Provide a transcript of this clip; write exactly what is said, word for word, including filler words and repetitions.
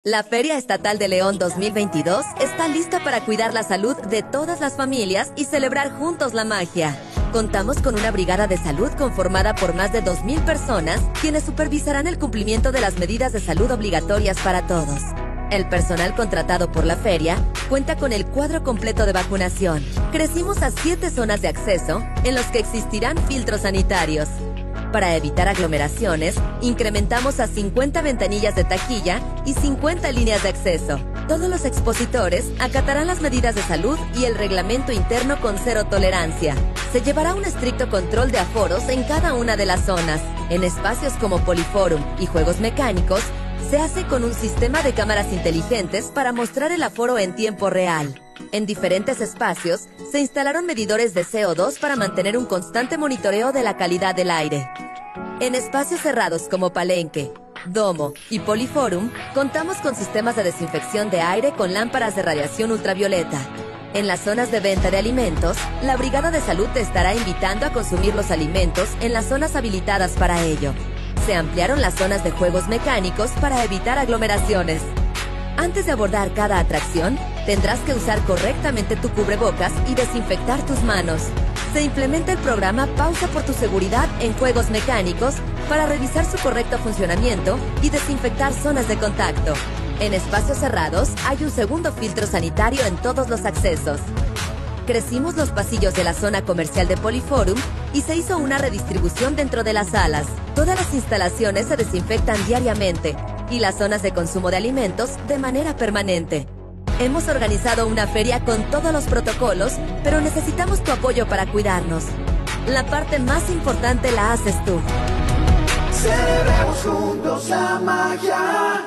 La Feria Estatal de León dos mil veintidós está lista para cuidar la salud de todas las familias y celebrar juntos la magia. Contamos con una brigada de salud conformada por más de dos mil personas, quienes supervisarán el cumplimiento de las medidas de salud obligatorias para todos. El personal contratado por la feria cuenta con el cuadro completo de vacunación. Crecimos a siete zonas de acceso, en los que existirán filtros sanitarios. Para evitar aglomeraciones, incrementamos a cincuenta ventanillas de taquilla y cincuenta líneas de acceso. Todos los expositores acatarán las medidas de salud y el reglamento interno con cero tolerancia. Se llevará un estricto control de aforos en cada una de las zonas. En espacios como Poliforum y juegos mecánicos, se hace con un sistema de cámaras inteligentes para mostrar el aforo en tiempo real. En diferentes espacios, se instalaron medidores de C O dos para mantener un constante monitoreo de la calidad del aire. En espacios cerrados como Palenque, Domo y Poliforum, contamos con sistemas de desinfección de aire con lámparas de radiación ultravioleta. En las zonas de venta de alimentos, la Brigada de Salud te estará invitando a consumir los alimentos en las zonas habilitadas para ello. Se ampliaron las zonas de juegos mecánicos para evitar aglomeraciones. Antes de abordar cada atracción, tendrás que usar correctamente tu cubrebocas y desinfectar tus manos. Se implementa el programa Pausa por tu Seguridad en juegos mecánicos para revisar su correcto funcionamiento y desinfectar zonas de contacto. En espacios cerrados hay un segundo filtro sanitario en todos los accesos. Crecimos los pasillos de la zona comercial de Poliforum y se hizo una redistribución dentro de las salas. Todas las instalaciones se desinfectan diariamente y las zonas de consumo de alimentos de manera permanente. Hemos organizado una feria con todos los protocolos, pero necesitamos tu apoyo para cuidarnos. La parte más importante la haces tú. Celebremos juntos la magia.